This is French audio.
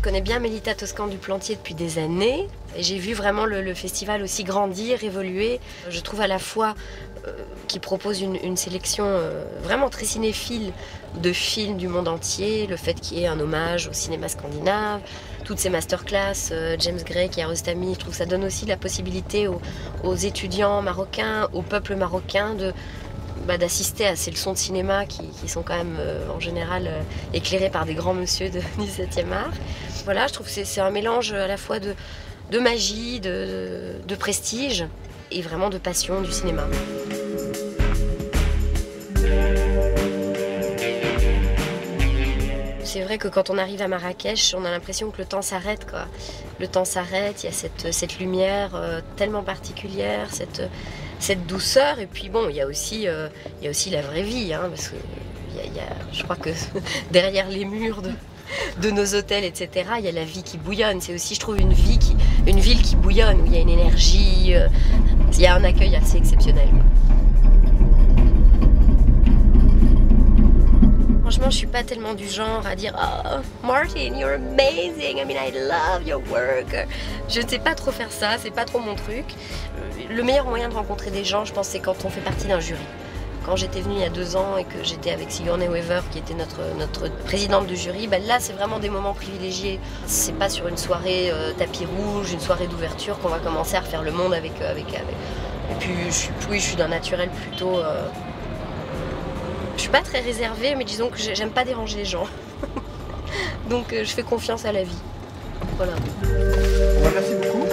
connais bien Mélita Toscan du Plantier depuis des années. Et j'ai vu vraiment le festival aussi grandir, évoluer. Je trouve à la fois qu'il propose une sélection vraiment très cinéphile de films du monde entier, le fait qu'il y ait un hommage au cinéma scandinave, toutes ces masterclass, James Gray, Kiarostami, je trouve que ça donne aussi la possibilité aux étudiants marocains, au peuple marocain d'assister à ces leçons de cinéma qui sont quand même en général éclairées par des grands monsieur du 17e art. Voilà, je trouve que c'est un mélange à la fois de magie, de prestige et vraiment de passion du cinéma. C'est vrai que quand on arrive à Marrakech, on a l'impression que le temps s'arrête, quoi. Le temps s'arrête, il y a cette lumière tellement particulière, cette douceur. Et puis bon, il y a aussi la vraie vie, hein, parce que je crois que derrière les murs de nos hôtels, etc., il y a la vie qui bouillonne. C'est aussi, je trouve, une ville qui bouillonne, où il y a une énergie, il y a un accueil assez exceptionnel, quoi. Franchement, je suis pas tellement du genre à dire « Oh, Martin, you're amazing, I mean, I love your work ». Je ne sais pas trop faire ça, c'est pas trop mon truc. Le meilleur moyen de rencontrer des gens, je pense, c'est quand on fait partie d'un jury. Quand j'étais venue il y a 2 ans et que j'étais avec Sigourney Weaver, qui était notre présidente de jury, là, c'est vraiment des moments privilégiés. C'est pas sur une soirée tapis rouge, une soirée d'ouverture qu'on va commencer à refaire le monde avec. Et puis, je suis d'un naturel plutôt... Je suis pas très réservée, mais disons que j'aime pas déranger les gens. Donc je fais confiance à la vie. Voilà. Merci beaucoup.